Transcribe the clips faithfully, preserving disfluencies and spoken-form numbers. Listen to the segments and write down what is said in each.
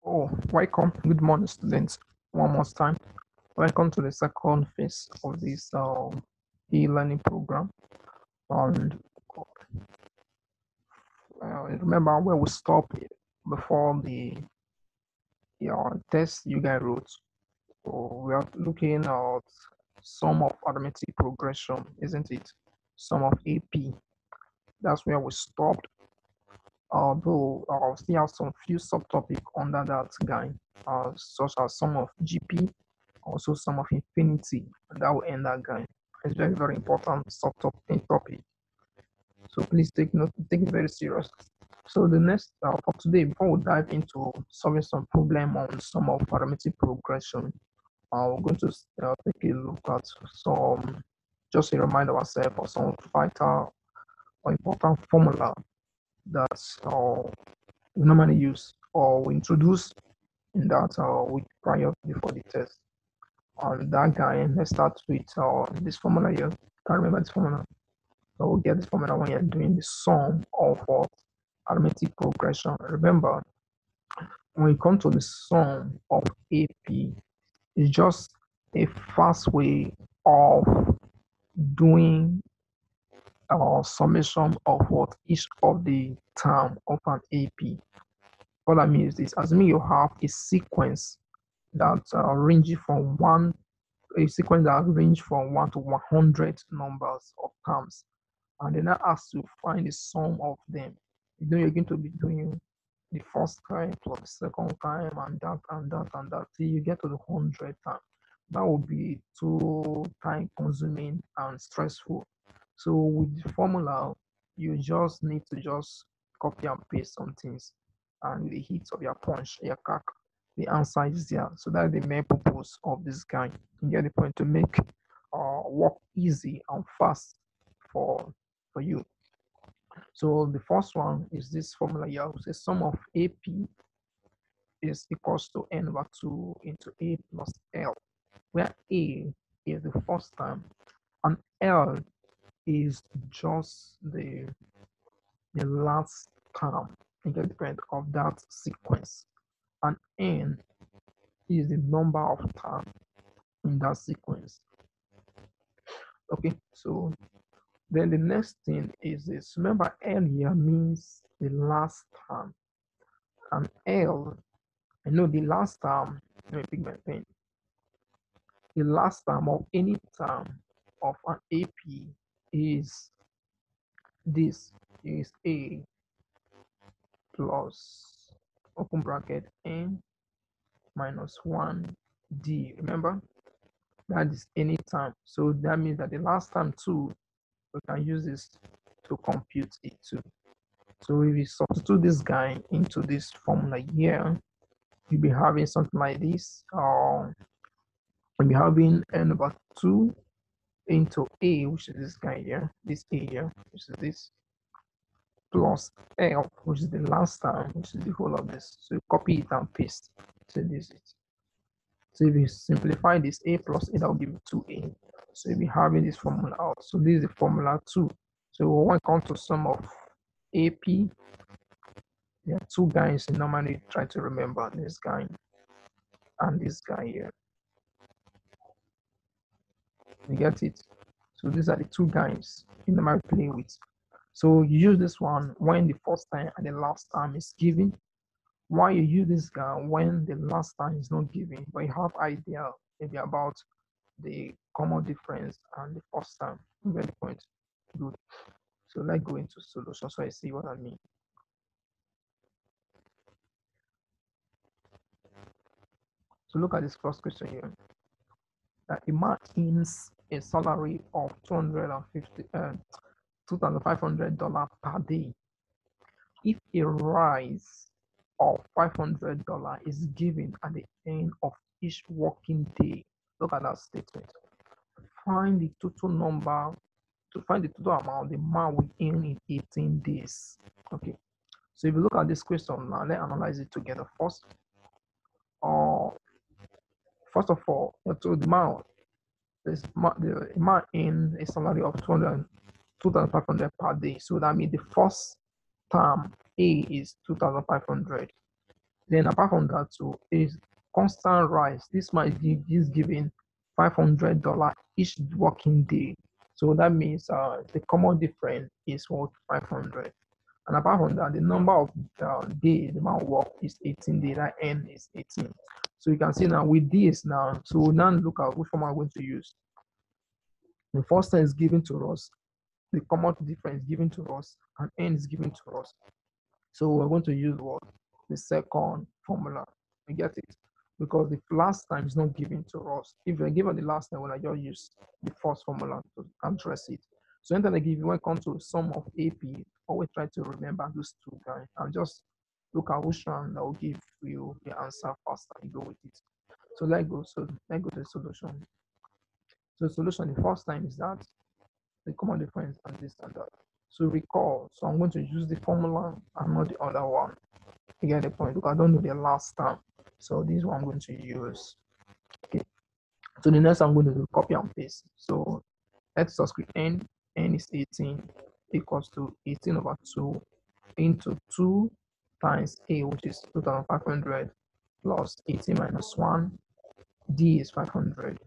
Oh, welcome. Good morning, students. One more time. Welcome to the second phase of this uh, e-learning program. And uh, remember where we stopped before the uh, test you guys wrote. So we are looking at sum of arithmetic progression, isn't it? Sum of A P. That's where we stopped. Although I uh, still have some few subtopics under that guide, uh, such as sum of G P, also sum of infinity, and that will end that guide. It's very, very important subtopic topic. So please take note, take it very serious. So the next uh, for today, before we dive into solving some problem on sum of arithmetic progression, uh, we're going to uh, take a look at some, just to remind ourselves of some vital or important formula that uh, we normally use or we introduce in that uh, week prior before the test. On that guy, let's start with uh, this formula here. Can't remember this formula. So we'll get this formula when you're doing the sum of uh, arithmetic progression. Remember, when you come to the sum of A P, it's just a fast way of doing a uh, summation of what each of the term of an A P. What I mean is this: assuming you have a sequence that uh, ranges from one a sequence that range from one to one hundred numbers of terms, and then I ask to find the sum of them. You know, you're going to be doing the first time plus the second time, and that and that and that till you get to the hundred time. That will be too time consuming and stressful. So with the formula, you just need to just copy and paste some things, and with the heat of your punch, your crack, the answer is there. So that's the main purpose of this guy. You get the point, to make uh, work easy and fast for for you. So the first one is this formula here. The sum of A P is equals to n over two into A plus L, where A is the first term and L is just the the last term independent of that sequence, and n is the number of terms in that sequence. Okay, so then the next thing is this. Remember, L here means the last term, and L, I know the last term, let me pick my pen. The last term of any term of an A P is this, is A plus open bracket n minus one d. Remember, that is any time. So that means that the last time too, we can use this to compute it too. So if we substitute this guy into this formula here, you'll be having something like this. Uh, we'll be having n over two into a, which is this guy here, this a here, which is this, plus L, which is the last time, which is the whole of this. So you copy it and paste. So this is. So if you simplify this, a plus a, that will give you two a. So you'll be having this formula out. So this is the formula two. So when it comes to sum of A P, there are two guys you normally try to remember, this guy and this guy here. You get it? So these are the two guys you normally play with. So you use this one when the first time and the last time is given. Why you use this guy when the last time is not given, but you have idea maybe about the common difference and the first time. You get the point? Good. So let's go into solution so I see what I mean. So look at this first question here. That a man earns a salary of two hundred fifty uh, two thousand five hundred dollars per day. If a rise of five hundred dollars is given at the end of each working day, look at that statement. Find the total number, to find the total amount the man will earn in eighteen days. Okay, so if you look at this question now, let's analyze it together first. Uh, first of all, to the man, this the man in a salary of two hundred, two thousand five hundred per day. So that means the first term A is two thousand five hundred. Then apart from that too, is constant rise. This might give is giving five hundred dollars each working day. So that means uh, the common difference is what five hundred. And apart from that, the number of uh, days the amount of work is eighteen days. That N is eighteen. So you can see now with this now. So now look at which form I'm going to use. The first time is given to us. The common difference given to us, and N is given to us. So we're going to use what? The second formula. We get it? Because the last time is not given to us. If you're given the last time, when I just use the first formula to address it. So anytime I give you, when it comes to sum of A P, always try to remember those two guys and just look at which one that will give you the answer faster. You go with it. So let's go. So let's go to the solution. So the solution the first time is that the common difference and this and that. So recall. So I'm going to use the formula and not the other one. You get the point because I don't know the last time. So this one I'm going to use. Okay. So the next I'm going to do copy and paste. So x subscript n, n is eighteen equals to eighteen over two into two times a, which is two thousand five hundred plus eighteen minus one, d is five hundred.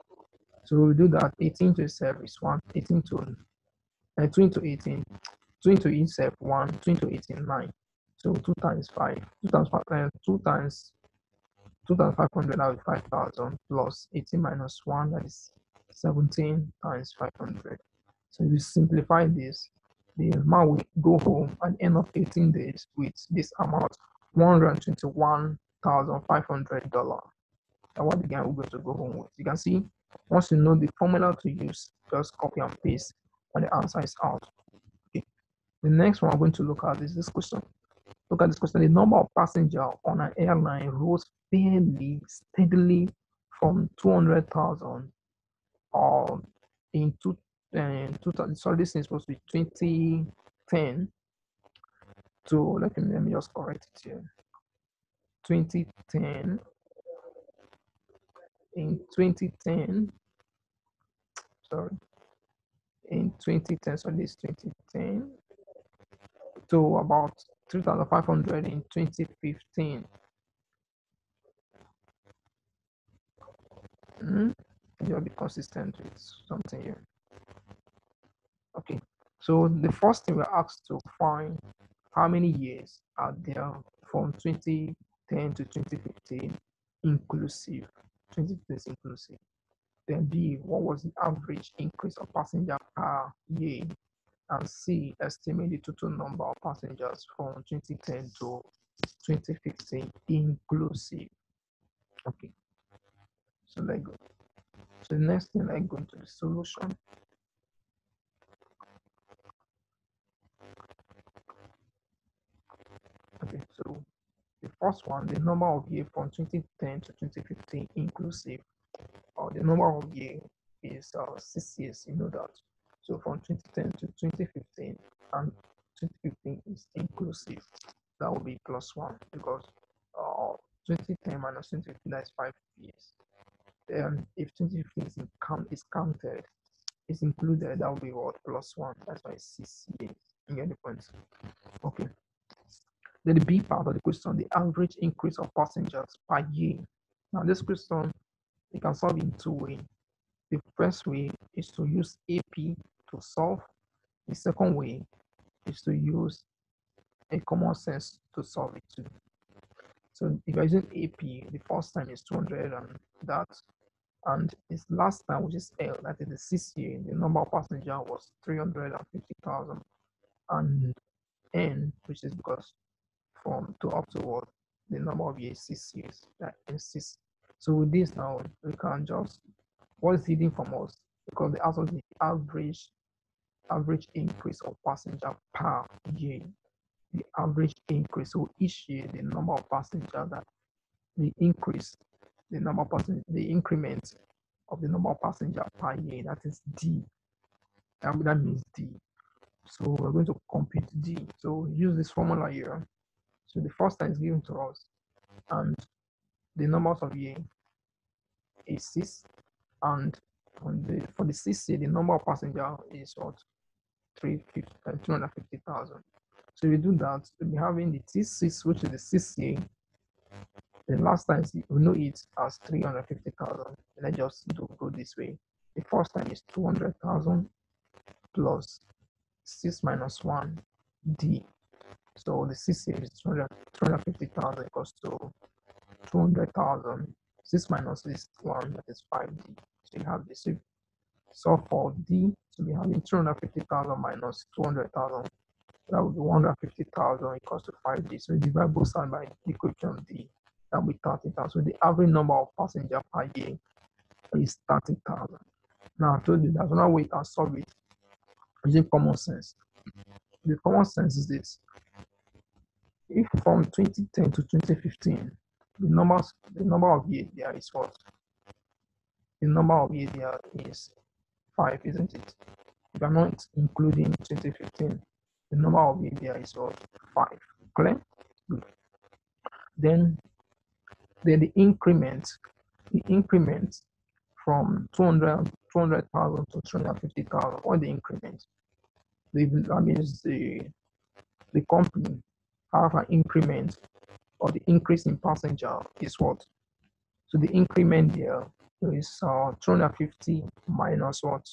So we do that. eighteen to itself is one, eighteen to uh, two into eighteen, two into itself one, two into eighteen, nine. So two times five, two times five, uh, two times two thousand five hundred, that is five thousand plus eighteen minus one, that is seventeen times five hundred. So if you simplify this, the amount will go home at the end of eighteen days with this amount, one hundred twenty-one thousand five hundred dollars. That's what the guy will go to go home with. You can see, once you know the formula to use, just copy and paste when the answer is out. Okay. The next one I'm going to look at is this question. Look at this question. The number of passengers on an airline rose fairly steadily from two hundred thousand or in two, uh, two sorry, this is supposed to be twenty ten to, let me, let me just correct it here. twenty ten, in twenty ten, sorry, in twenty ten, so this twenty ten to about three thousand five hundred in twenty fifteen. Mm-hmm. You'll be consistent with something here. Okay, so the first thing we're asked to find how many years are there from twenty ten to twenty fifteen inclusive. twenty fifteen is inclusive. Then B, what was the average increase of passenger per year? And C, estimate the total number of passengers from twenty ten to twenty fifteen inclusive. Okay, so let's go. So the next thing, I go into the solution. Okay, so the first one, the number of years from twenty ten to twenty fifteen inclusive, or the number of years is uh, six years, you know that. So from twenty ten to twenty fifteen, and twenty fifteen is inclusive. That will be plus one because uh, twenty ten minus twenty fifteen, that is five years. Then if twenty fifteen is, in count, is counted, is included, that will be what? Plus one. That's why it's six years. You get the point? Okay. Then the B part of the question, the average increase of passengers per year. Now this question, you can solve in two ways. The first way is to use A P to solve. The second way is to use a common sense to solve it too. So if you're using A P, the first time is two hundred and that, and its last time, which is L, that is the sixth year, the number of passengers was three hundred fifty thousand, and N, which is because from to up to what the number of years, six years, that is six. So with this now, we can just, what is hidden from us, because the answer is the average average increase of passenger per year. The average increase, so each year the number of passengers that the increase, the number of passengers, the increment of the number of passengers per year, that is D. That, that means D. So we're going to compute D. So use this formula here. So the first time is given to us, and the numbers of year is six, and on the for the sixth year, the number of passengers is what? three hundred fifty thousand. So we do that, we'll be having the T six, which is the sixth year, The last time we know it as three hundred fifty thousand. Let's just do go this way. The first time is two hundred thousand plus six minus one D. So the C C is two hundred fifty thousand equals to two hundred thousand. six minus this one, that is five D. So you have this. So for D, so we have two hundred fifty thousand minus two hundred thousand. That would be one hundred fifty thousand equals to five D. So we divide both sides by the equation D. That will be thirty thousand. So the average number of passengers per year is thirty thousand. Now I told you there's another way you can solve it using common sense. The common sense is this. If from twenty ten to twenty fifteen, the numbers, the number of years there is what? The number of years there is five, isn't it? If I'm not including twenty fifteen, the number of years there is what? five. Clear? Good. Then, then the increment, the increment from two hundred thousand to two hundred fifty thousand, what the increment? The, that means the, the company have an increment or the increase in passenger is what? So the increment there is uh, two hundred fifty minus what?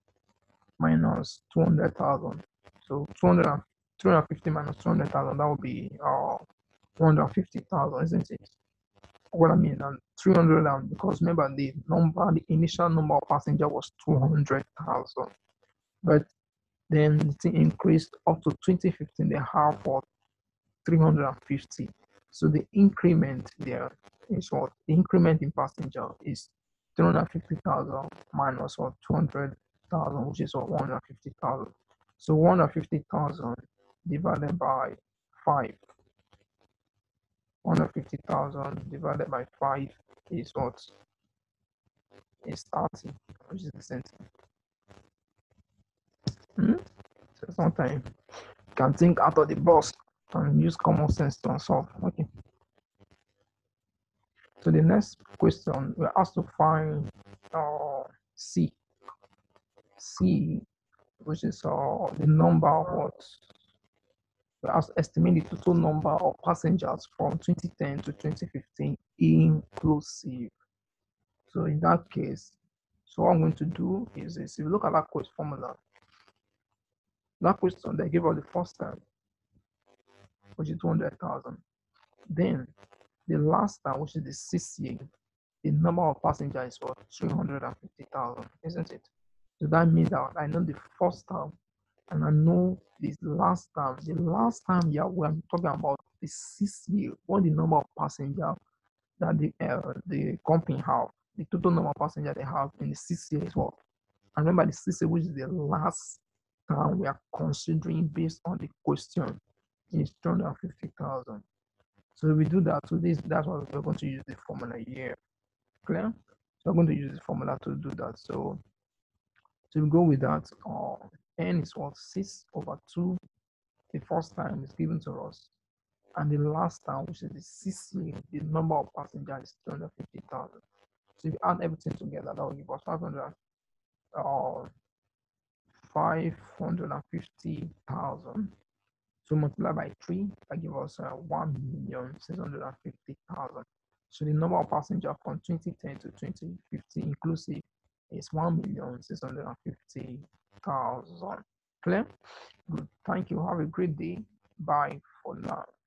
Minus two hundred thousand. So two hundred, two hundred fifty minus two hundred thousand, that would be uh, one hundred fifty thousand, isn't it? What I mean, and three hundred, and because remember the number, the initial number of passenger was two hundred thousand, but then it increased up to twenty fifteen. They have for three hundred fifty. So the increment there is what? The increment in passenger is three hundred fifty thousand minus what? two hundred thousand, which is what? one hundred fifty thousand. So one hundred fifty thousand divided by five. one hundred fifty thousand divided by five is what? Is thirty, which is the same thing. Hmm? So sometimes you can think out of the box and use common sense to solve. Okay. So the next question, we're asked to find uh, C. C, which is uh, the number of what? We asked to estimate the total number of passengers from twenty ten to twenty fifteen inclusive. So in that case, so what I'm going to do is this. If you look at that question formula, that question they gave us the first time, which is two hundred thousand. Then the last time, which is the sixth year, the number of passengers is what? three hundred fifty thousand, isn't it? So that means that I know the first term and I know this last term. The last time, yeah, we're talking about the sixth year, what the number of passengers that the uh, the company have, the total number of passengers they have in the sixth year is what? And remember the sixth year, which is the last term we are considering based on the question, is two hundred fifty thousand. So if we do that, so this that's what we're going to use the formula here. Clear? So I'm going to use the formula to do that. So to go with that, uh, n is what? six over two. The first time is given to us. And the last time, which is the sixth year, the number of passengers is two hundred fifty thousand. So if you add everything together, that will give us five hundred, uh, five hundred fifty thousand. So multiply by three, that gives us uh, one million six hundred fifty thousand. So the number of passengers from twenty ten to twenty fifteen inclusive is one million six hundred fifty thousand. Clear? Good. Thank you. Have a great day. Bye for now.